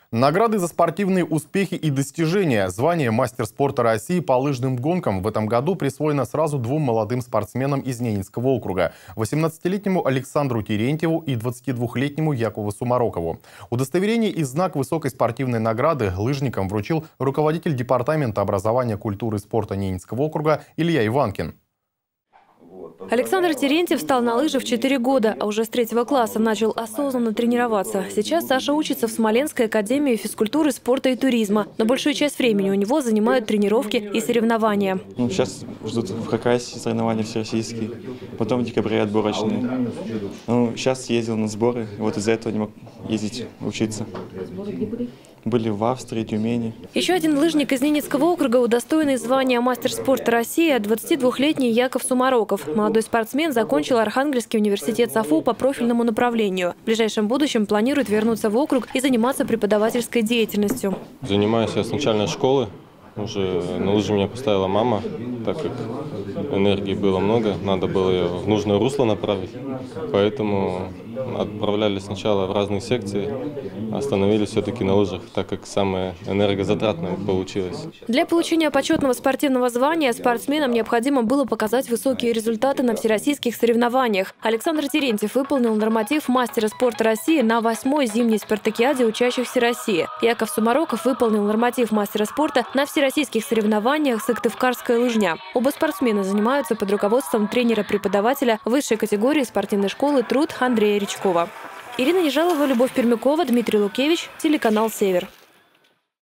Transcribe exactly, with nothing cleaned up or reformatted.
Награды за спортивные успехи и достижения. Звание «Мастер спорта России» по лыжным гонкам в этом году присвоено сразу двум молодым спортсменам из Ненецкого округа – восемнадцатилетнему Александру Терентьеву и двадцатидвухлетнему Якову Сумарокову. Удостоверение и знак высокой спортивной награды лыжникам вручил руководитель департамента образования, культуры и спорта Ненецкого округа Илья Иванкин. Александр Терентьев встал на лыжи в четыре года, а уже с третьего класса начал осознанно тренироваться. Сейчас Саша учится в Смоленской академии физкультуры, спорта и туризма. Но большую часть времени у него занимают тренировки и соревнования. Ну, сейчас ждут в Хакасии соревнования всероссийские, потом в декабре отборочные. Ну, сейчас ездил на сборы, вот из-за этого не мог ездить учиться. Были в Австрии, Тюмени. Еще один лыжник из Ненецкого округа, удостоенный звания «Мастер спорта России», двадцатидвухлетний Яков Сумароков. Молодой спортсмен закончил Архангельский университет САФУ по профильному направлению. В ближайшем будущем планирует вернуться в округ и заниматься преподавательской деятельностью. Занимаюсь я с начальной школы. Уже на лыжи меня поставила мама, так как энергии было много, надо было ее в нужное русло направить. Поэтому отправляли сначала в разные секции, остановились все-таки на лыжах, так как самое энергозатратное получилось. Для получения почетного спортивного звания спортсменам необходимо было показать высокие результаты на всероссийских соревнованиях. Александр Терентьев выполнил норматив мастера спорта России на восьмой зимней спартакиаде учащихся России. Яков Сумароков выполнил норматив мастера спорта на всероссийских российских соревнованиях «Сыктывкарская лыжня». Оба спортсмена занимаются под руководством тренера-преподавателя высшей категории спортивной школы «Труд» Андрея Речкова. Ирина Ежалова, Любовь Пермякова, Дмитрий Лукевич, телеканал «Север».